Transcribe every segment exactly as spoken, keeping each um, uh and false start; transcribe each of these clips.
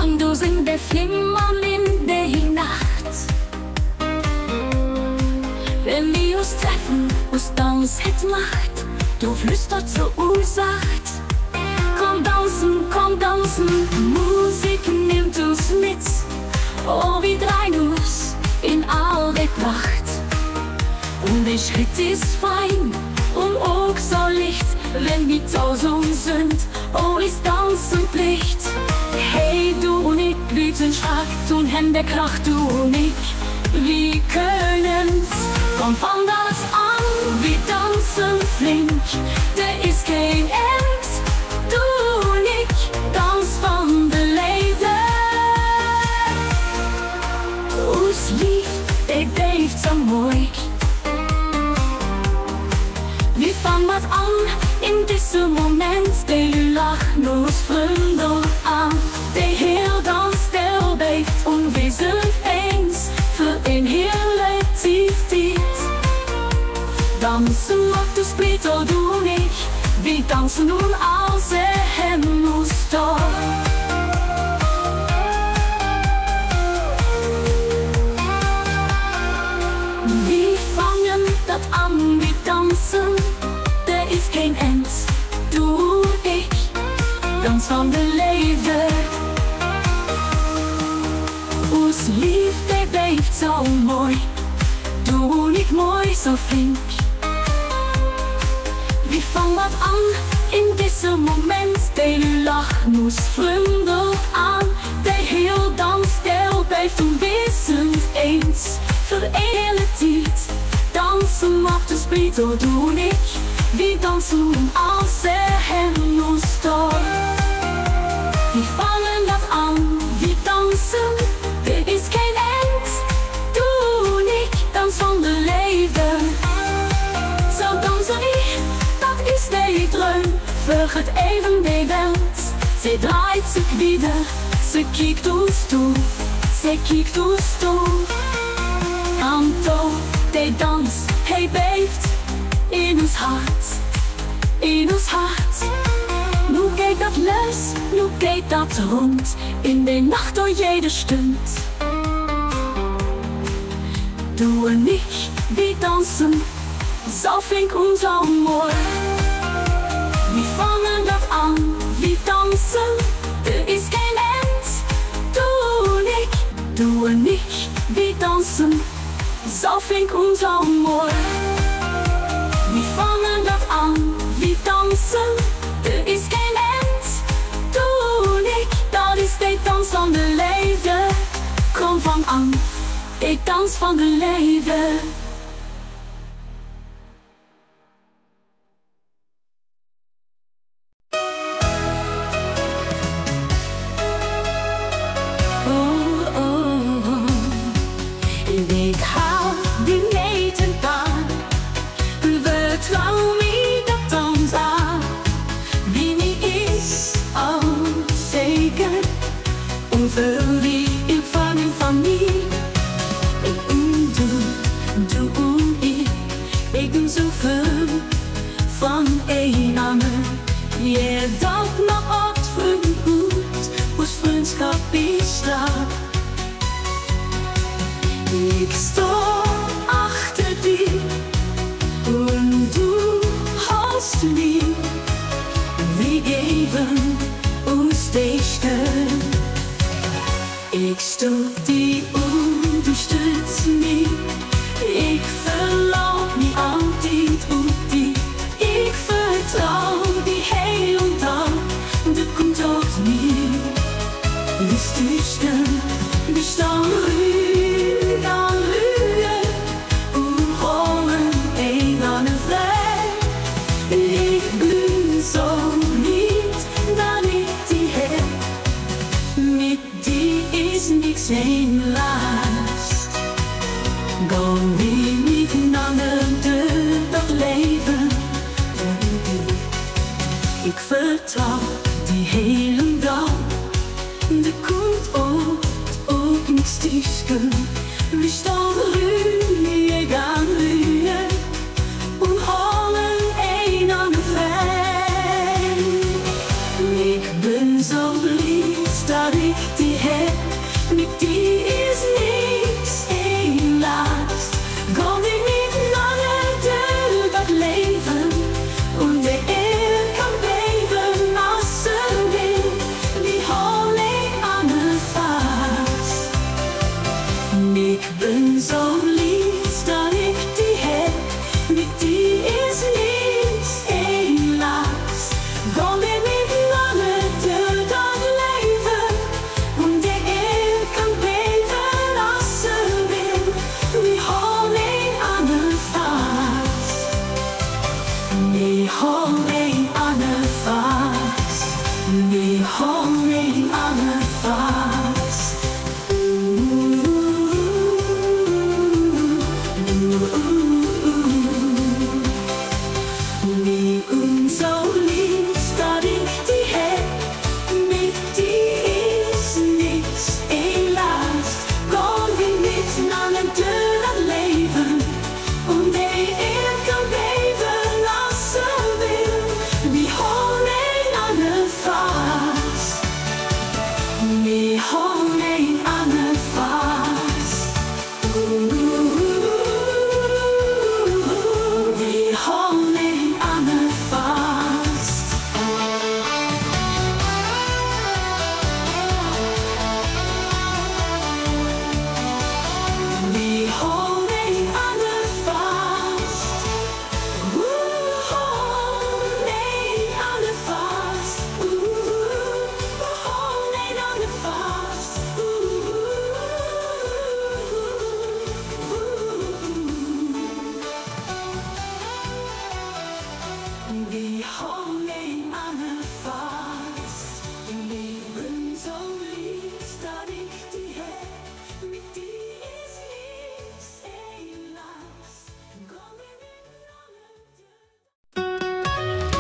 Want du sind de flimmern in de nacht. Wenn wir uns treffen, uns dans het macht. Du flüstert so unsacht. Komm dansen, komm dansen, Musik nimmt uns mit. Oh, wie drei uns in all de Pracht. Und der Schritt ist fein und auch so licht. Wenn wir tausend sind, oh, ist Dansen Pflicht. Hey, du und ich, wüten stark, tun Hände kracht, du und ich. Wir können's, komm von das an, wir tanzen flink. Der ist kein End, du und ich, dans van de leven. Ons lief, ik blijft zo mooi. Wir fangen wat an in diesem Moment. Der lacht uns Freunde an. Der Herr dans, der beeft und wir sind eins. Für ein hele Zeit. Dansen macht uns Peter, du und ich. Wir dansen nun als er muss da. Wir fangen dat an, wir dansen. Der ist kein End, du und ich, dans van de leven. Ons lief, der blijft zo mooi. Du und ich mooi, so flink. Wir fangen wat an in diesem Moment. Der lacht uns Freunde an. Der heel dans, der blijft und wir sind eins. Für eine Zeit. Dansen macht es Peter, du und ich. Wir dansen als er uns da. Wir fangen das an, wir dansen. Er ist kein End, du und ich, dans van de leven. Zo dansen wir, dat is de droom. Vergeet even de welt. Ze draait zich wieder, ze kijkt ons toe. Ze kijkt ons toe. Anto, de dans, hij beeft in ons hart, in ons hart. Nu geht dat los, nu geht dat rond, in de nacht door jede Stund. Du und ich, wir dansen, so flink und so mooi. Wir fangen dat an, wir dansen, er ist kein End. Du und ich, du und ich, wir dansen, so flink und so mooi. Wir fangen dat an, wir dansen, er is geen end. Du und ich, dat is de dans van de leven. Kom van aan, ik dans van de leven. Oh, oh, oh. Ik hou die neten aan. Vertrouw me dat dans aan. Wie niet is al zeker. Onvul die invulling van mij. Ik doe, doe ik. Ik doe zoveel van een ander. Je dat nog wat vergoed. Ons vriendschap is daar. Ik sta achter die. Und du hast lieb, wir geben uns die Stern. Ich stütze die und du stützt mich. Ich verlauf mich altijd op die. Ich vertrau die heel und dan, du kommt aus mir. Wir stützen, wir staan ruhig an Rühe und holen een aan een vrij. Ik ben zo niet dat ik die heb. Met die is niks een last. Gaan we miteinander door dat leven. Ik vertrouw die hele dag. Er komt ooit ook een stukje. We staan ruhig aan Rühe und holen een aan de vrij. Ik ben zo blij dat ik die Vi har mig Anne fast. Vi har mig Anne fast. Vi ønsker lige stadig de her midt i snit en last. Går vi midt når den død at leve, om det ikke væven os vil. Vi holder en anden fast. Vi holder en anden fast. Vi holder en anden fast. Vi holder en anden fast. Uh, hold en anden fast. Uh, hold en anden fast. Uh, vi holder en anden fast. Livet som lige stadig de her midt i snit en last. Går vi midt når den død.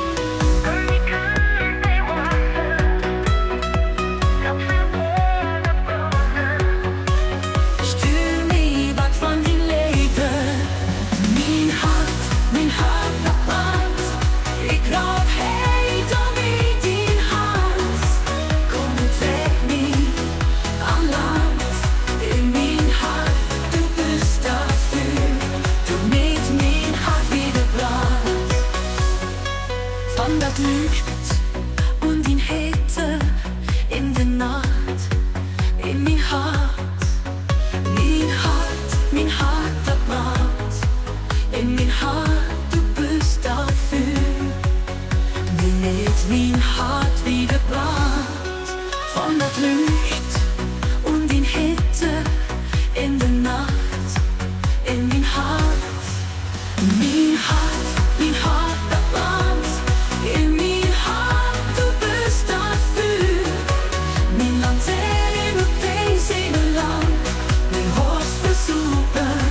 Stuur mij wat van die leven. Mijn hart, mijn hart dat brandt. Ik raak heet om in die hand. Kom trek mij aan land. In mijn hart, du bist das Feuer. Du mit mijn hart wieder brandt. Van dat Licht und die Hitze in der Nacht. In mijn hart, mijn hart, mijn hart dat brandt. In mijn hart, du bist das Feuer. Mit mijn hart wieder brandt. Van dat Licht und die Hitze in der Nacht. In mijn hart, mijn hart, mijn hart dat brandt. In mijn hart, du bist das Feuer. Mijn Lanterne op deze land. Mijn Horst versuchen.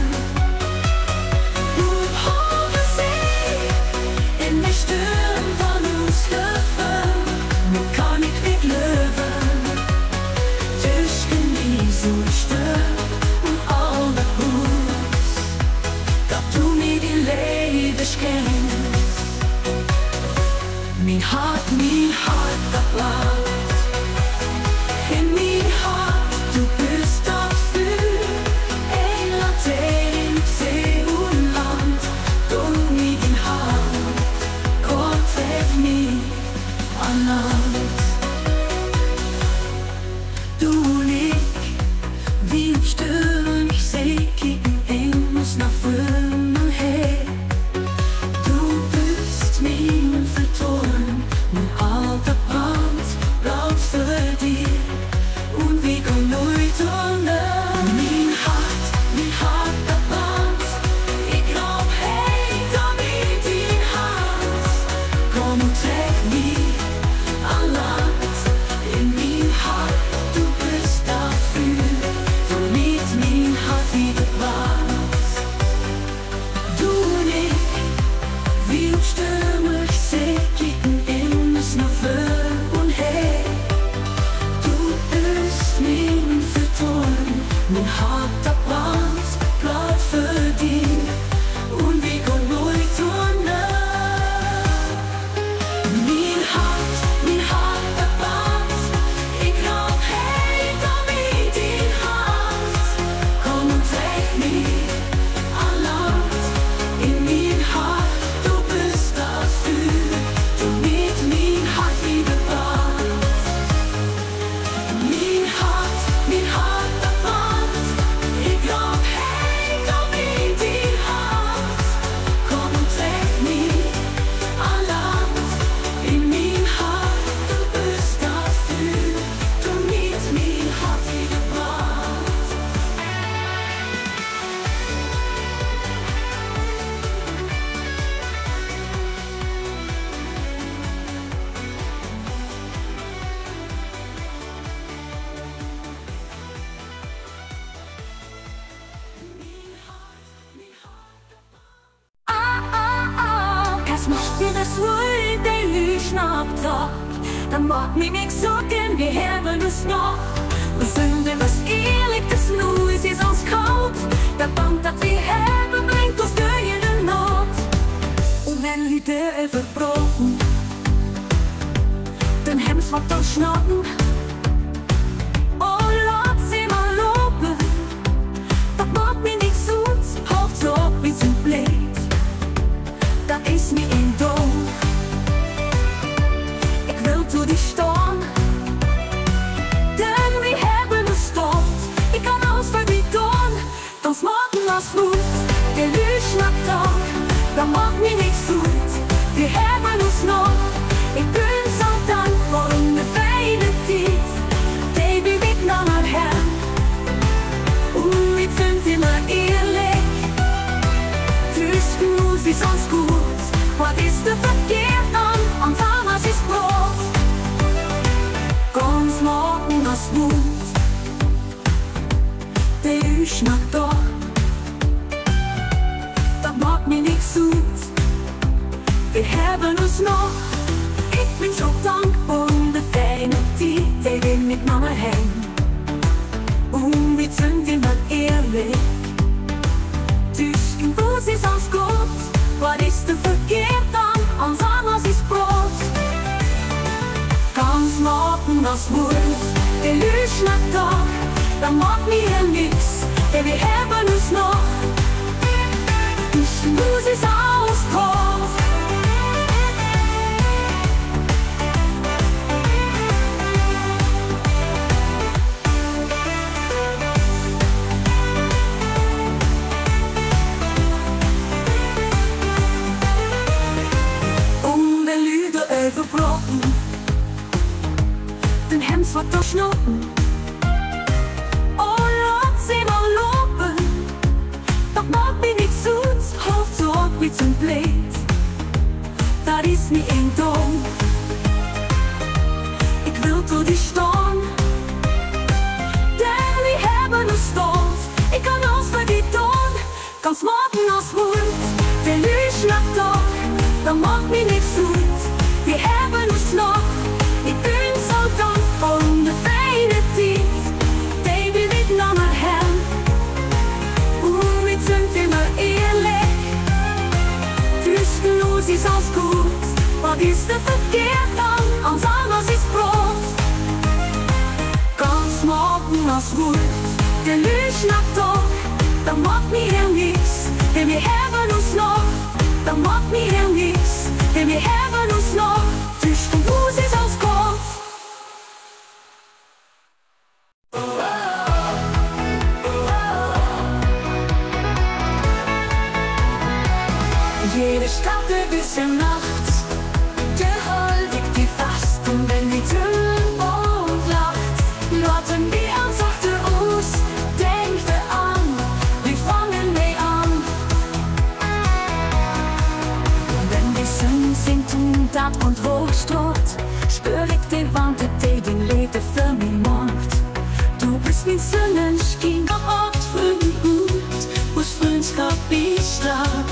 Op halve zee. In de sturm van ons gevoel. Nu kan ik niet leven. Tussen die zoetste en al dat hoes. Dat du mir die Leben schenkst. Mijn hart, mijn hart dat lacht. In mijn hart, du bist das Feuer. Ein Laterne op zee en land. Door mijn hand, Gott tref mij aan land. Du und ich, wie im Sturm, ich seh gegen uns nach vorne her. Du bist mein Vertrauen, mein alter Brand, Dit is hoe de luidsnapt dag. Dan maakt me niks zoeken, we hebben dus nog. We zullen was eerlijk, de snoes is ons koud. Dat band dat we hebben brengt ons door in de nood. Om mijn lieden verbroken. Den hemd wat doorsnotten. Oh, laat ze maar lopen. Dat maakt me niks zoet, hoofd op wie zijn bleed. Dat is me in dood. Ik wil toe die staan. Den we hebben gestopt. Ik kan alles voor die doen. Dan smaken als moet. De luidsnapt dag. Dat maakt me niks zoet. We hebben ons nog. Ik ben zo dankbaar om de fijne tijd. Die we niet naar haar hem. Oeh, ik vind het maar eerlijk. Dus genoeg is ons goed. Wat is er verkeerd aan? Want alles is brood. Kan smaken als moet. De luidsnapt dag. Dat maakt me niks zoet. We hebben ons nog. Ik ben zo dankbaar om de fijne tijd. Die we met mama heen. Oeh, we zijn het maar eerlijk. Dus genoeg is ons goed. Wat is er verkeerd aan? Ons alles is brood. Kan smaken als woord. De luidsnapt dag. Dat maakt me heel niks. En we hebben ons nog. Dus genoeg is alles goed. Verbroken. Den hemd wat doorsnotten. Oh, laat ze maar lopen. Dat maakt me niks zoet, hoofd zo op wit en bleed. Dat is niet een dom. Ik wil door die staan. Den we hebben een stond. Ik kan alles voor die doen. Kan smaken als woord. De luidsnapt dag. Dat maakt me niks zoet. We hebben ons nog. Ik ben zo dankbaar om de fijne tijd. Die we niet naar haar hem. Oeh, ik zijn het maar eerlijk. Dus genoeg is als goed. Wat is er verkeerd aan? Ons alles is brood. Kan smaken als woord. De luidsnapt dag. Dat maakt me heel niks. En we hebben ons nog. Dat maakt me heel niks. En we hebben ons nog. Dus genoeg is als goed. Jede stad is een nacht. De houd ik die vast. En wenn die Turnboot lacht. Laten wir uns auf der Us. Denk aan. Wir fangen mee aan. Wenn die Sonne singt und dat und hochstrahlt, spür ich die Wand, die den Leben für mich macht. Du bist mein Sonnenschein, Ort für den Hut, wo's Freundschaft bestraft.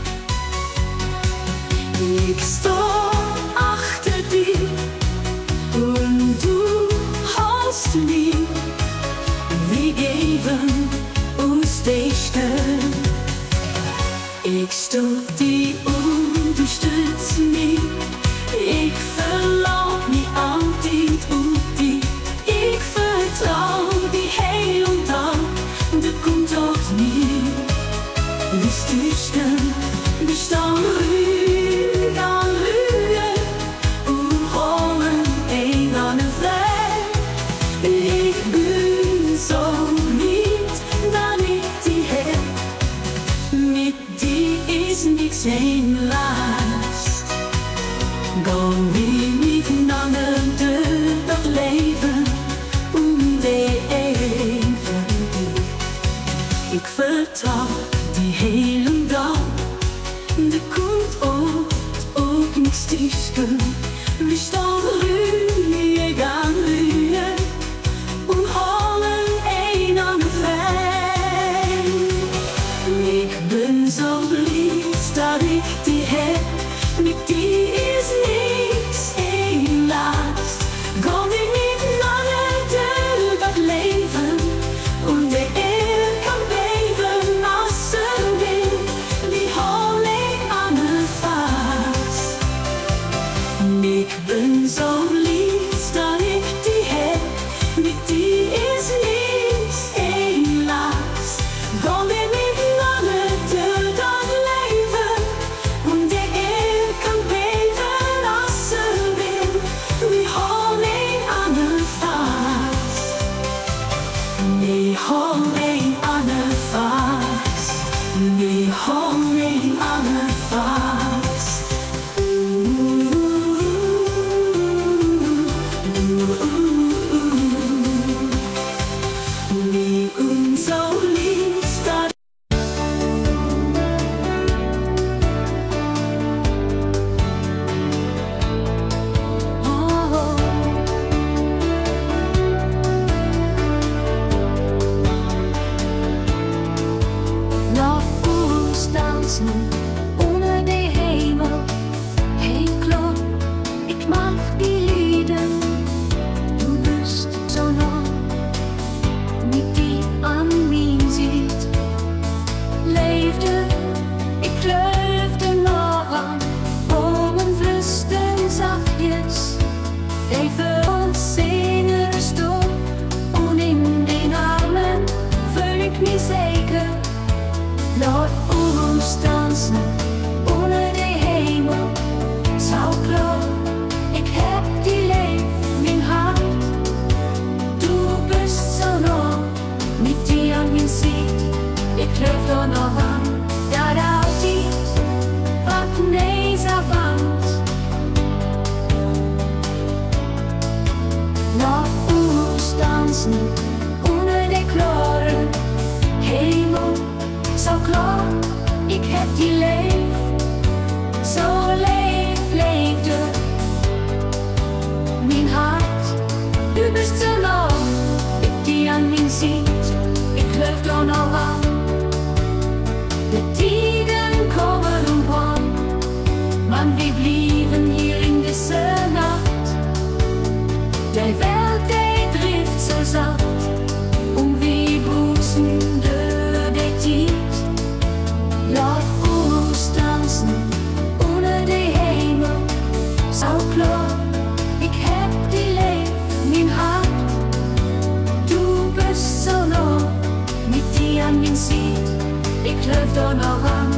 Ich steh achter dir und du hast mich. Wir geben uns die Stirn. Ich steh dir und du stützt mich. Ich verlauf mich an dich und dich. Ich vertrau die heil und Tag. Du kommst auf mir. Bist du still, bist du ruhig an Ruhe und holen ein an den Fleck. Ich bin so lieb, dass ich dich hab. Mit dir ist nichts ein Last. Gaan we miteinander door dat leven om de even. Ik vertrouw die hele dag. Er komt ooit ook niks tussen. We staan ruhig aan ruhen und holen ein an den Fleck. Ich bin so blind, dass ich dich hab. Mit dir dansen ohne den Himmel. Hey klar, ich mag die Lieder, du bist so nah, mit dir an mir sieht. Leefde, ich leefde noch an, Bomen flüstern zachtjes, even uns zingerst du, und in den Armen fühl ich mich sicher. Laat ons dansen ohne den Himmel, so klar, ich heb die Leef, mein Hart. Du bist so nah, mit dir an mir sieht, ich leef da noch an, dat altijd wat nees avant. Laat ons dansen ohne den klaren Himmel. So klar, ik heb die leef, zo leef, leefde mijn hart. Du bist so nah, ik die an mir ziet, ik leef da noch an. De tiden komen und wann, man wir blieben hier in dieser Nacht. Die Welt, die trifft so satt, und wir bußen de die Tiet. Laat ons dansen ohne den Himmel, so klar, ich heb die Leef, mein Hart. Du bist so nah, mit dir an mir sieht, ich leef da noch an.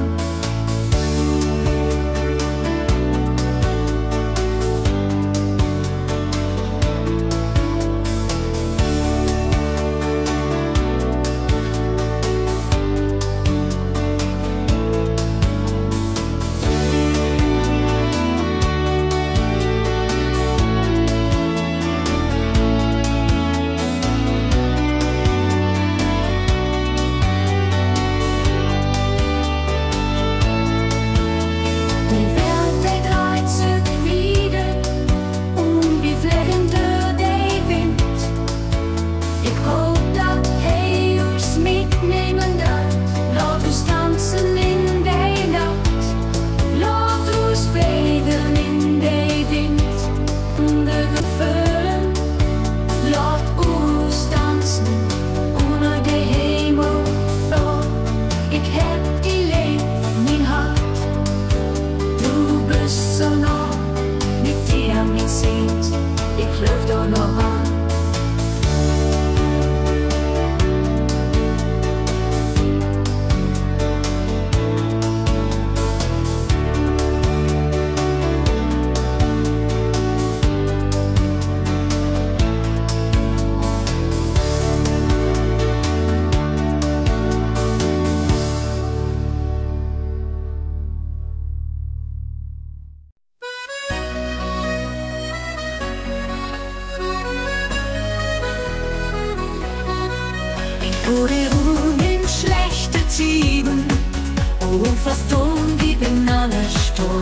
Wurde um in schlechte Tiden, und fast um wie bin alle Sturm.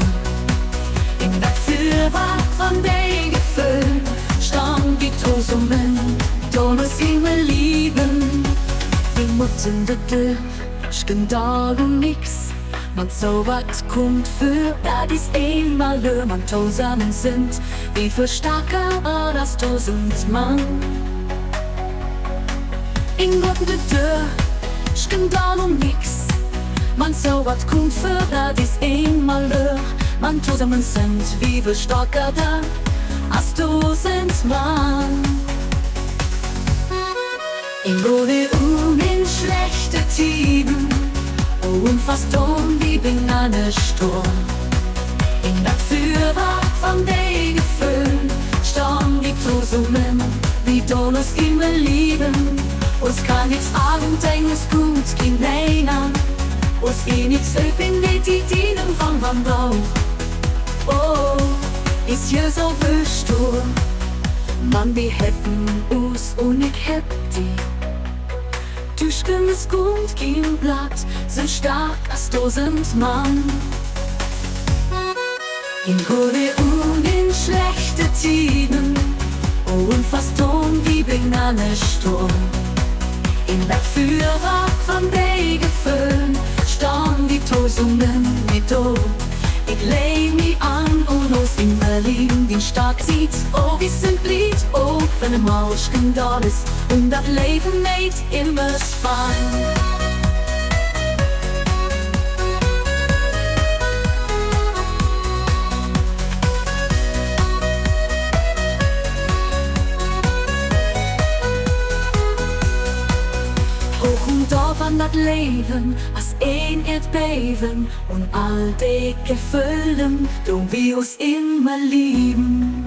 In der Tür war von der Gefühl, stand die Tosungen, Thomas immer lieben. Die Mutten der Tür, Skandal und nix, man so was kommt für, da dies einmal nur man zusammen sind, wie viel stärker als tausend Mann. In Gott de Tür, Skandal und nix, man so wat kommt für, da dies einmal nur man zusammen sind, wie viel stärker da als tausend Mann. In Gode um in schlechte Tiden, und fast um wie bin eine Sturm. In der Führer von der Gefühl, stand die zusammen, wie Dollars immer lieben. Uns kann nichts Abend denken, es gut gehen nein. Uns eh nichts öffnen, die Dienen von Van Blau. Oh, ist hier so viel Sturm. Man, wir hätten uns und ich hätt die. Tüschken ist gut, kein Blatt, sind stark als tausend Mann. In gute und in schlechte Tiden, und fast um wie bin eine Sturm. In der Führer von der Gefühl, staan die tosungen niet door. Ik leen me aan en ons in Berlin die stad ziet. Oh, wie sind Lied, oh, wenn een Mauschken da is. Und dat leven niet immers fein. Hoch und da van dat leven, als een Erdbeben und all die Gefühlen, drum wir uns immer lieben.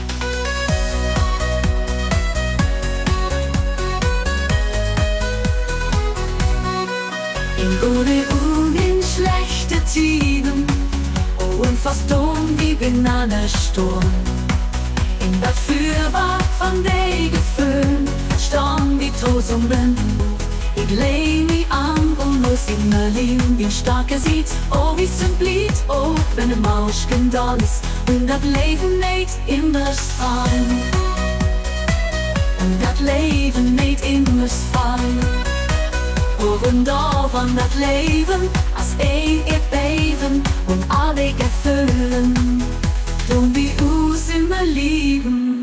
In gute und in schlechte Tiden, oh und fast dumm wie Bananensturm. In dat Fürwahr von de Gefühlen, stand die Tosungen. Ik leen me aan en muss immer lieben, wie starke sieht. Oh, wie sind Lied, oh, wenn een Mauschken da is. Und dat leven niet immers fein. Und dat leven niet immers fein. Oh, und da van dat leven, als een Erdbeben und alle Gefühlen, drum wie uns immer lieben.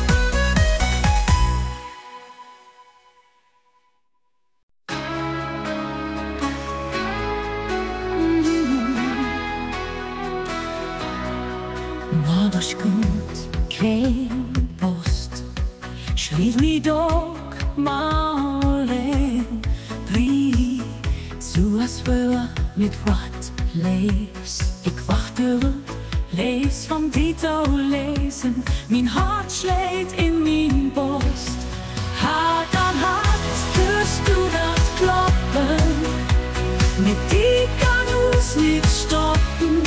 Morgenstund, geen post, schreef me doch mal een brief. Zoals we met wat lees. Ik wacht erop, lees van Dito lezen. Mijn hart schlägt in mijn borst. Hart aan hart, hörst du dat kloppen? Met die kan ons niet stoppen.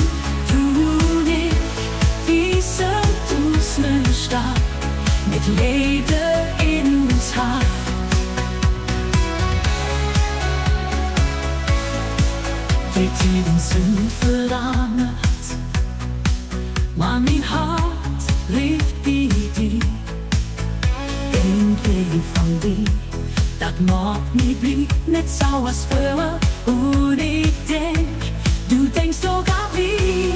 Mit Leben in uns Hart. Die Tiden sind verandert, maar mijn hart leeft bij die. Een keer van die, dat maakt me blij, net zoals vroeger. Hoe ik denk, du denkst ook aan wie.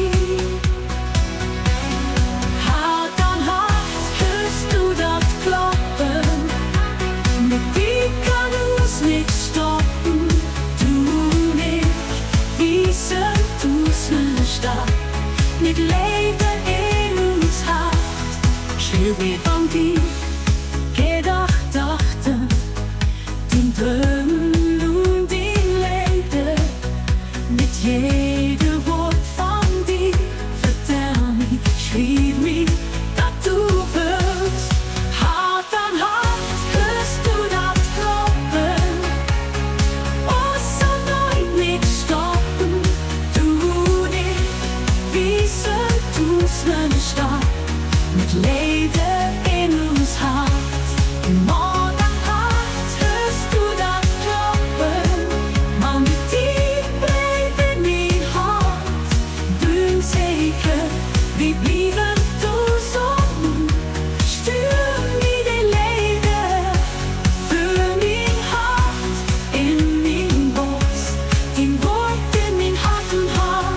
Mit Leben in uns Hart, schreef mir van die Gedachten, die Drömen und die Leben. Mit jedem Wort van die vertel mir, schreef mir, dat du wirst. Hart an hart, hörst du dat kloppen? Oh, so nooit niet stoppen, du nicht. Wie sind uns eine Stadt mit Leben in uns Hart. Morgen hart, hörst du das kloppen? Man mit dir bleiben nie hart. Bin sicher, wir blieben zusammen. Stür mir die Leben für mein Hart in mein Brust. Den Wort in mein Hart und Hart.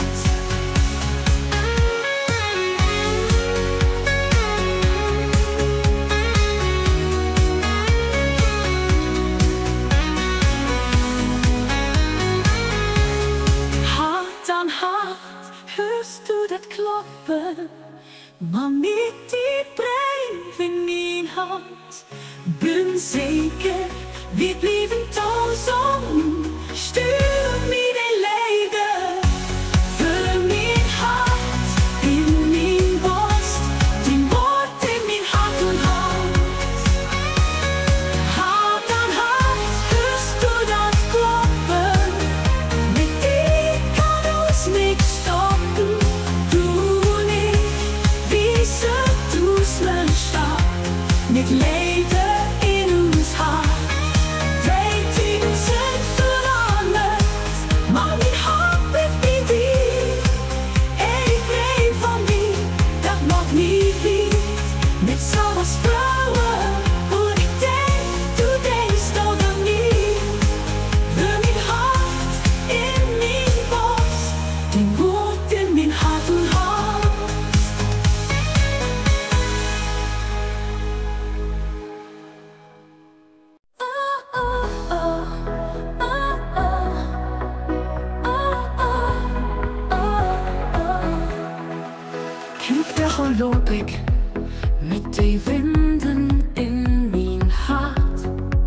Hörst du dat kloppen? Maar met die brein in mijn hand. Ben zeker, wir blieben zusammen. Stuur mir die Leben für mein Hart in mein Brust. Den Wort in mein Hart und Hand. Hart an hart, hörst du dat kloppen? Mit dir kann uns nicht stoppen. Du nicht, wie sind du's mein Stab? Mit Leben in uns Hart. Die Tiden sind verandert, maar so lobig mit den Winden in mein Hart.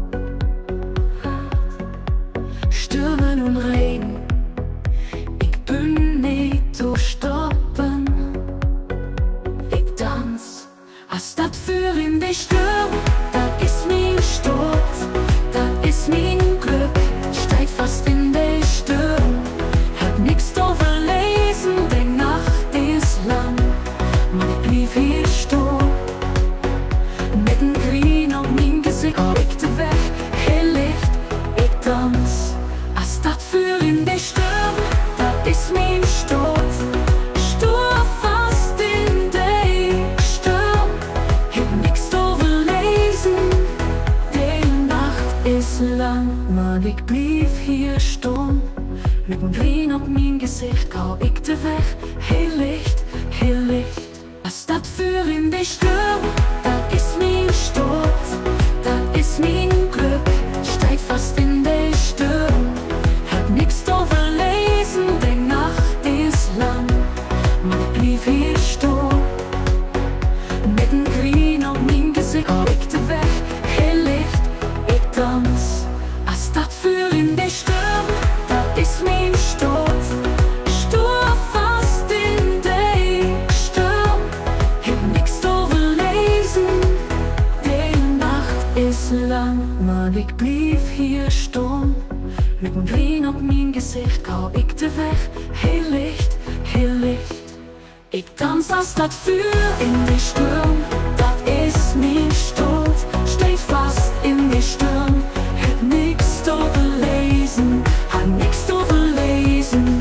Stürmen und Regen, ich bin nicht zu stoppen. Ich tanz, als dat für in die Stürm, dat ist mein Sturz, dat ist mein Glück, steigt fast in die Stürm. Hab nix zu verlesen, die Nacht ist lang, man ich blieb hier stehen. Mit dem Grün auf mein Gesicht, ich de weg, hell Licht, ich tanz, als dat für in die Stürm, dat ist mein Sturz, stur fast in die Stürm. Hab nix zu verlesen, die Nacht ist lang, man ich blieb hier stehen. Mit dem Grün auf mein Gesicht, gau ich de weg, hell Licht, hell Licht. Als dat für in die Stürm, dat ist mein Sturz, dat ist mein Glück, steigt fast in die Stürm. Hab nix zu verlesen, die Nacht ist lang, man ich blieb hier stehen. Mit dem Grün auf mein Gesicht, gau ich de weg, hell Licht, ich tanz. Als dat für in die Stürm, dat ist mein Sturz, stur fast in die Stürm. Hab nix zu verlesen, die Nacht ist lang, man ich blieb hier stehen. Mit dem Grün auf mein Gesicht, gau ich de weg, hell Licht, hell Licht. Ich tanz als dat für in die Stürm, dat ist mein Sturz, steht fast in die Stürm. Hab nix zu verlesen, hab nix zu verlesen.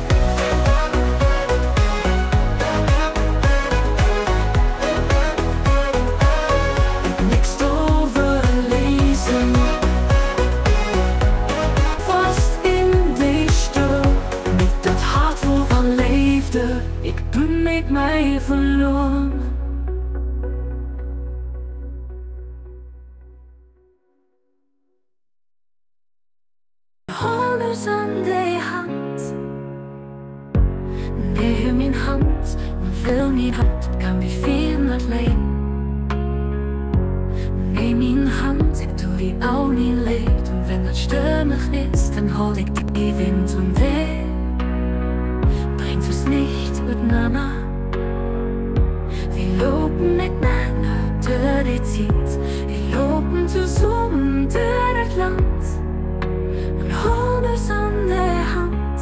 Hab nix zu verlesen. Fast in die Stürm, mit dat Hart, wo van leefde, ich bin mit mij verloren. Alles an die Hand, neem mijn hand en wil niet hand, kan wie veel not leen. Neem mijn hand, ik doe die auch nie leid, und wenn das stürmig ist, dann hol ich die Wind und Weh. Bringt es nicht miteinander, wir lopen miteinander durch die Zeit, wir lopen zusammen durch das Land. Alles an der Hand,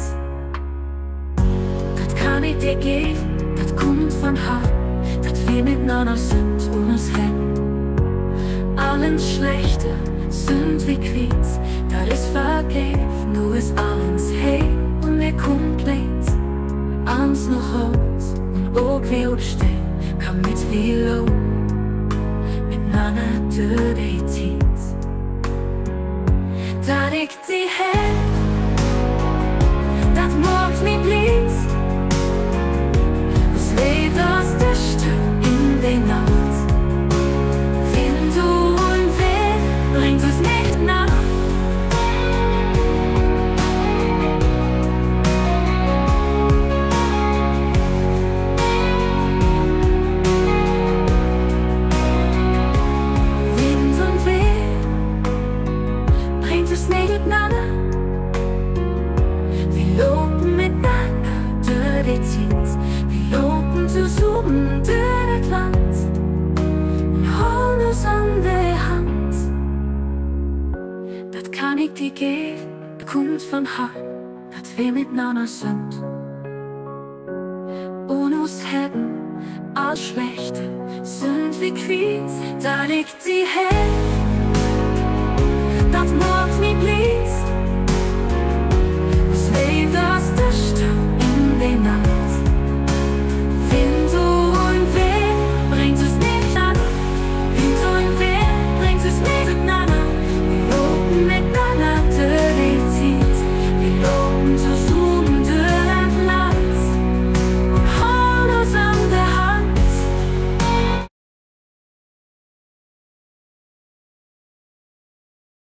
das kann ich dir geben, das kommt von Hart, dass wir miteinander sind und uns hätten. Allen Schlechte sind wie Quiz, das ist vergeben, nur ist alles hey und wir komplett. Ans noch aus und auch wie aufstehen, kann mit wie low, miteinander durch die Zeit. Dat ik die heb, dat maakt niet blind. Es leeft als de Sturm in die Nacht. Wind und Weh bringt uns nicht nach. Wind und Weh bringt uns nicht miteinander. Wir lopen miteinander durch die Zeit, wir lopen zusammen durch das Land und holen uns an die Hand. Das kann ich dir geben, das kommt von Hart, dass wir miteinander sind. Und uns hätten als Schlechte sind wie Quiz, dass ich die hätte.